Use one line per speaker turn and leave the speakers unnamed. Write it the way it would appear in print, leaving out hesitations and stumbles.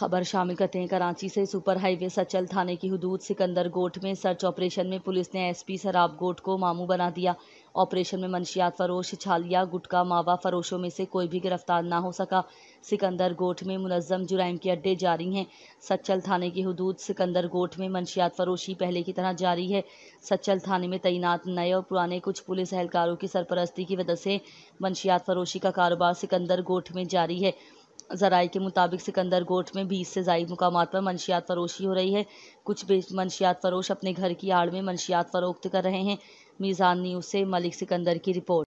खबर शामिल करते हैं कराची से। सुपर हाईवे सचल थाने की हुदूद सिकंदर गोट में सर्च ऑपरेशन में पुलिस ने एसपी शराब गोट को मामू बना दिया। ऑपरेशन में मंशियात फरोश, छालिया, गुटका, मावा फरोशों में से कोई भी गिरफ्तार ना हो सका। सिकंदर गोट में मुनज़्ज़म जुराइम के अड्डे जारी हैं। सचल थाने की हुदूद सिकंदर गोट में मंशियात फरोशी पहले की तरह जारी है। सचल थाने में तैनात नए और पुराने कुछ पुलिस एहलकारों की सरपरस्ती की वजह से मंशियात फरोशी का कारोबार सिकंदर गोट में जारी है। ज़राए के मुताबिक सिकंदर गोट में 20 से ज़ायद मुकामात पर मंशियात फरोशी हो रही है। कुछ मंशियात फरोश अपने घर की आड़ में मंशियात फरोख्त कर रहे हैं। मीज़ान न्यूज़ से मलिक सिकंदर की रिपोर्ट।